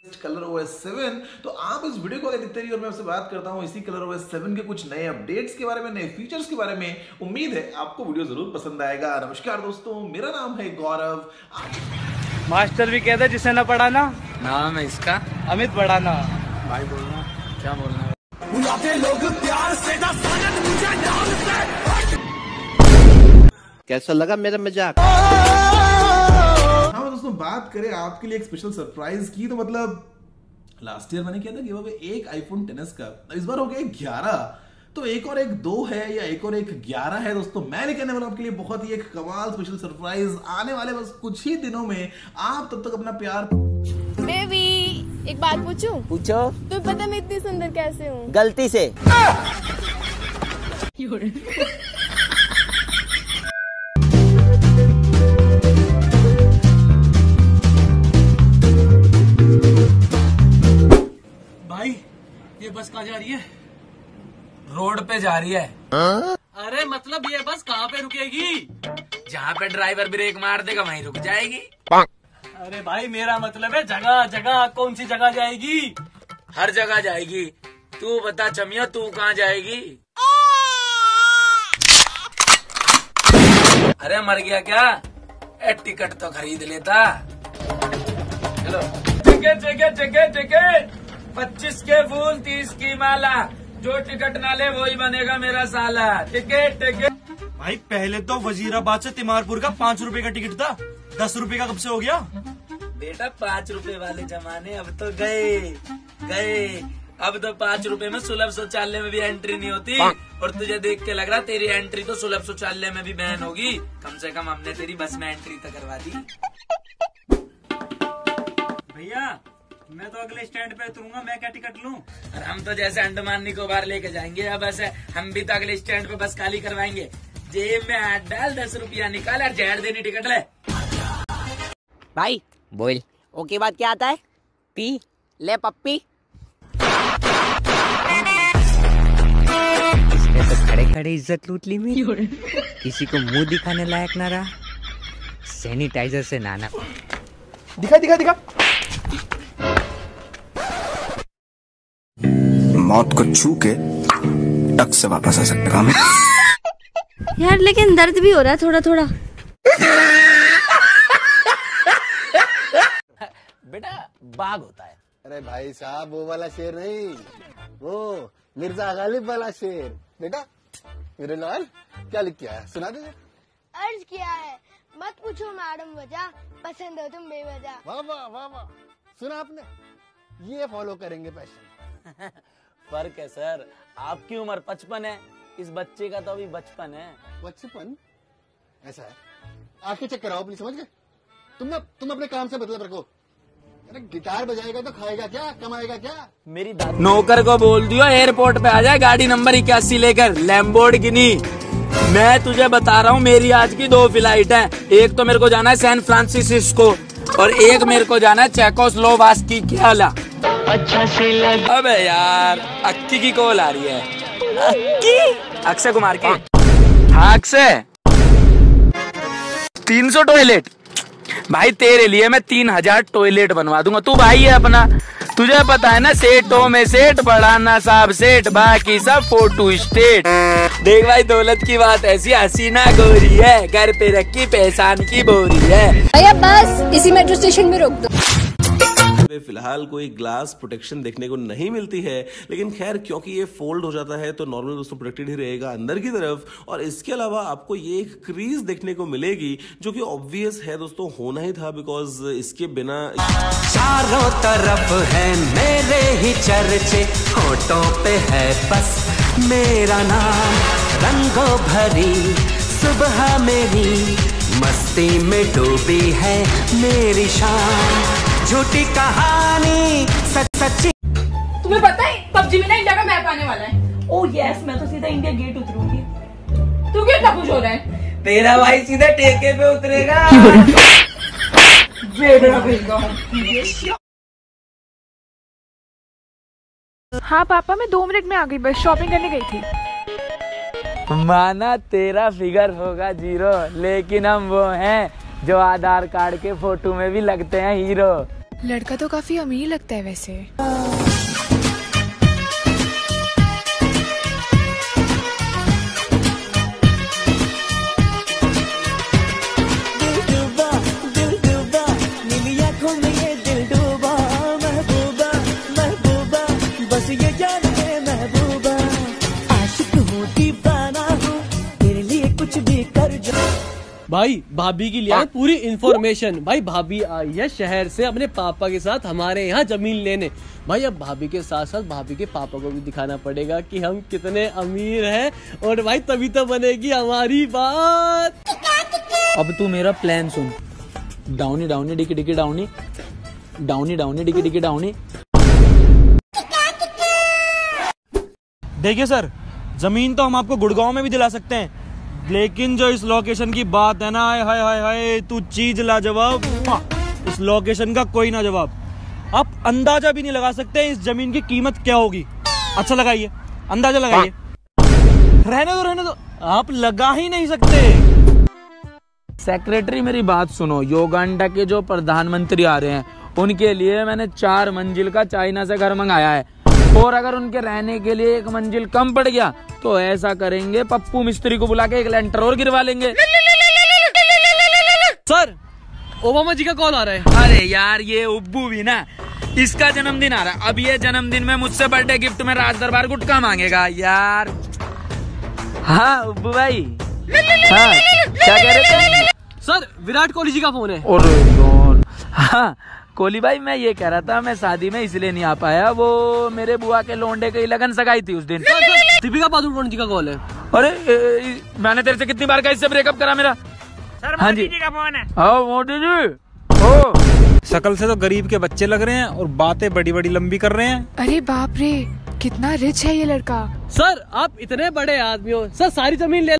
Colour OS 7। तो आप इस वीडियो को अगर देखते रहिए और मैं आपसे बात करता हूं इसी कलर OS 7 के कुछ नए अपडेट्स के बारे में, नए फीचर्स के बारे में। उम्मीद है आपको वीडियो जरूर पसंद आएगा। नमस्कार दोस्तों, मेरा नाम है गौरव। मास्टर भी कहते जिसे ना पढ़ाना नाम है इसका अमित पढ़ाना। भाई बोलना क्या बोलना है? लोग प्यार से कैसा लगा मेरा मजाक? हाँ दोस्तों, बात करें आपके लिए एक स्पेशल सरप्राइज की, तो मतलब लास्ट ईयर मैंने किया था गिव अवे एक iPhone XS का, इस बार हो गया 11। तो एक और एक 2 है या एक और एक 11 है दोस्तों। मैं लेके आने वाला आपके लिए बहुत ही एक कमाल स्पेशल सरप्राइज आने वाले बस कुछ ही दिनों में। आप तब तक अपना प्यार। बेबी एक बात पूछूं? पूछो। तो पता मैं इतनी सुंदर कैसे हूँ? गलती से। भाई ये बस कहाँ जा रही है? रोड पे जा रही है। अरे मतलब ये बस कहाँ पे रुकेगी? जहाँ पे ड्राइवर ब्रेक मार देगा वहीं रुक जाएगी। अरे भाई मेरा मतलब है जगह जगह, कौन सी जगह जाएगी? हर जगह जाएगी। तू बता चमिया, तू कहाँ जाएगी? अरे मर गया क्या? टिकट तो खरीद लेता। चलो टिकट टिकट टिकट टिकट। 25 के फूल 30 की माला, जो टिकट ना ले वही बनेगा मेरा साला। Ticket ticket. भाई पहले तो वजीराबाद से तिमारपुर का 5 रुपए का टिकट था, 10 रुपए का कब से हो गया? बेटा 5 रुपए वाले जमाने अब तो गए गए। अब तो 5 रुपए में सुलभ शौचालय में भी एंट्री नहीं होती। और तुझे देख के लग रहा तेरी एंट्री तो सुलभ शौचालय में भी बैन होगी। कम से कम हमने तेरी बस में एंट्री तो करवा दी। भैया मैं तो अगले स्टैंड पे उतरूंगा, मैं क्या टिकट लूं? और हम तो जैसे अंडमान निकोबार लेके जाएंगे अब ऐसे हम भी तो अगले स्टैंड पे बस खाली करवाएंगे। जेब में हाथ डाल, 10 रुपया निकाल और जहर देनी टिकट ले। भाई बोल। ओके बाद क्या आता है? पी ले पप्पी। इसने तो खड़े खड़े इज्जत लूट ली मेरी। किसी को मुंह दिखाने लायक ना रहा। सैनिटाइजर से नाना दिखा दिखा दिखा। मौत को छू के टक से वापस आ सकता काम यार लेकिन दर्द भी हो रहा है थोड़ा थोड़ा। बेटा बाघ होता है। अरे भाई साहब वो वाला शेर नहीं, वो मिर्जा गालिब वाला शेर। बेटा मेरे लाल क्या लिख के आया, सुना दे। अर्ज किया है मत पूछो मैडम वजह, पसंद हो तुम बेवजह। वाह वाह वाह वाह, सुना आपने? ये फॉलो करेंगे पैशन। फर्क है सर, आपकी उम्र 55 है, इस बच्चे का तो अभी बचपन है। बचपन ऐसा है, आंखें चेक कराओ अपनी, समझ गए? तुम अपने काम से मतलब रखो। अरे गिटार बजाएगा तो खाएगा क्या, कमाएगा क्या? मेरी दादी नौकर को बोल दियो एयरपोर्ट पे आ जाए गाड़ी नंबर 81 लेकर, लैम्बोर्गिनी। मैं तुझे बता रहा हूँ मेरी आज की 2 फ्लाइट है। एक तो मेरे को जाना है सैन फ्रांसिस्को और एक मेरे को जाना है चेकोस्लोवाकी की आला। अच्छा से लग। अबे यार अक्की की कॉल आ रही है। अक्की? अक्षय कुमार की। अक्षय 300 टॉयलेट भाई तेरे लिए मैं 3000 टॉयलेट बनवा दूंगा। तू भाई है अपना, तुझे पता है ना सेठों में सेठ, बढ़ाना साहब सेठ, बाकी सब फोटो स्टेट। देख भाई दौलत की बात ऐसी हसीना गोरी है, घर पे रखी पहचान की बोरी है। भैया बस इसी मेट्रो स्टेशन में रोक दो। फिलहाल कोई ग्लास प्रोटेक्शन देखने को नहीं मिलती है, लेकिन खैर क्योंकि ये फोल्ड हो जाता है तो नॉर्मल दोस्तों प्रोटेक्टेड ही रहेगा अंदर की तरफ। और इसके अलावा आपको ये एक क्रीज देखने को मिलेगी जो कि ऑब्वियस है दोस्तों, होना ही था, बिकॉज इसके बिना चारों तरफ है मेरे ही चर्चे, होठों पे है बस मेरा नाम। रंगों भरी सुबह मेरी, मस्ती में डूबी है मेरी शाम। झूठी कहानी सच सच्ची। तुम्हें पता है पबजी में ना इंडिया का मैप आने वाला है। ओह यस, मैं तो सीधा इंडिया गेट उतरूंगी। तू क्यों इतना खुश हो रहा है? तेरा भाई सीधा ठेके पे उतरेगा। हाँ पापा मैं 2 मिनट में आ गई, बस शॉपिंग करने गई थी। माना तेरा फिगर होगा 0, लेकिन हम वो हैं जो आधार कार्ड के फोटो में भी लगते हैं हीरो। लड़का तो काफी अमीर लगता है वैसे। भाई भाभी की लिया पूरी इन्फॉर्मेशन। भाई भाभी आई है शहर से अपने पापा के साथ हमारे यहाँ जमीन लेने। भाई अब भाभी के साथ साथ भाभी के पापा को भी दिखाना पड़ेगा कि हम कितने अमीर हैं, और भाई तभी तो बनेगी हमारी बात। अब तू मेरा प्लान सुन। डाउनी डाउनी डिकी डिकी डाउनी, डाउनी डाउनी डिकी डिकी डाउनी। देखिए सर, जमीन तो हम आपको गुड़गांव में भी दिला सकते हैं, लेकिन जो इस लोकेशन की बात है ना, हाय हाय हाय तू चीज लाजवाब। इस लोकेशन का कोई ना जवाब। आप अंदाजा भी नहीं लगा सकते इस जमीन की कीमत क्या होगी। अच्छा लगाइए, अंदाजा लगाइए। रहने दो, आप लगा ही नहीं सकते। सेक्रेटरी मेरी बात सुनो, युगांडा के जो प्रधानमंत्री आ रहे हैं उनके लिए मैंने 4 मंजिल का चाइना से घर मंगाया है, और अगर उनके रहने के लिए 1 मंजिल कम पड़ गया तो ऐसा करेंगे, पप्पू मिस्त्री को बुला के 1 लेंटर और गिरवा लेंगे। सर ओबामा जी का कॉल आ रहा है। अरे यार ये उब्बू भी ना, इसका जन्मदिन आ रहा है। अब ये जन्मदिन में मुझसे बर्थडे गिफ्ट में राज दरबार गुटखा मांगेगा यार। हाँ उब्बू भाई, हाँ क्या कह रहे थे? सर विराट कोहली जी का फोन है। और यार हाँ कोहली भाई, मैं ये कह रहा था, मैं शादी में इसलिए नहीं आ पाया, वो मेरे बुआ के लोंडे की लगन सगाई थी उस दिन। दीपिका पादुकोण जी का कॉल है। अरे मैंने तेरे से कितनी बार कहा इससे ब्रेकअप करा मेरा। सर हाँ मोदी जी का फोन है। आओ मोदी जी। ओ शकल से तो गरीब के बच्चे लग रहे हैं और बातें बड़ी बड़ी लंबी कर रहे हैं। अरे बाप रे, कितना रिच है ये लड़का। सर आप इतने बड़े आदमी हो, सर सारी जमीन ले